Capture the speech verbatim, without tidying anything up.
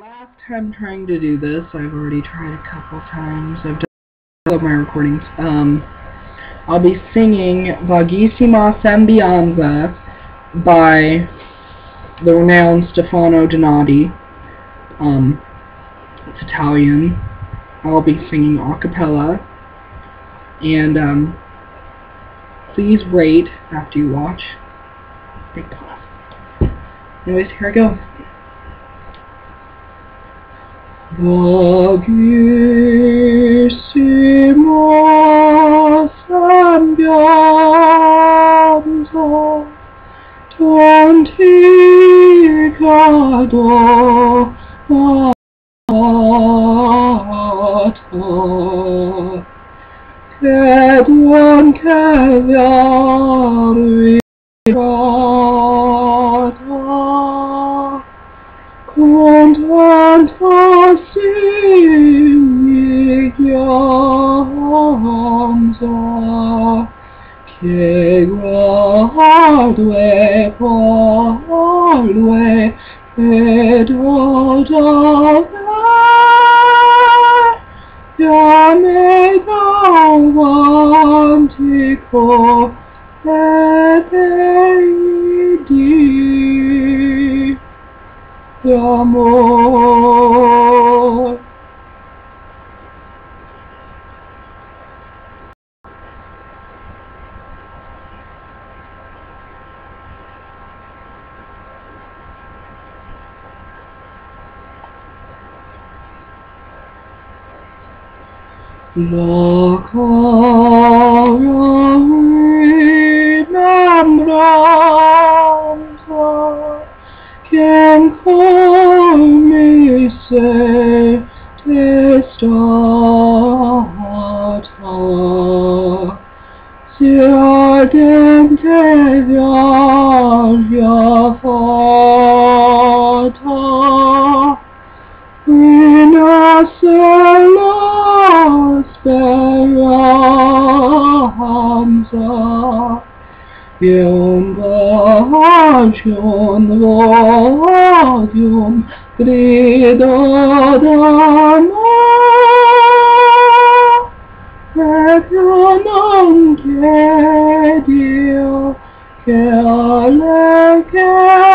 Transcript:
last time trying to do this. I've already tried a couple times. I've done all of my recordings. Um, I'll be singing Vaghissima Sembianza by the renowned Stafano Donaudy. Um, it's Italian. I'll be singing a cappella. And, um, please rate after you watch. Big pause. Anyways, here I go. Vaghissima Sembianza t'antica donata che dunque arrivata con tanta sembianza che guardo e parlo e vedo da me davanti come vedi d'amor. La cara rimembranza che ancor mi sei stata si ardente viaggia fatta rinasce la speranza e un bacio, un odio, un grido d'amore e più non chiedi che a lei che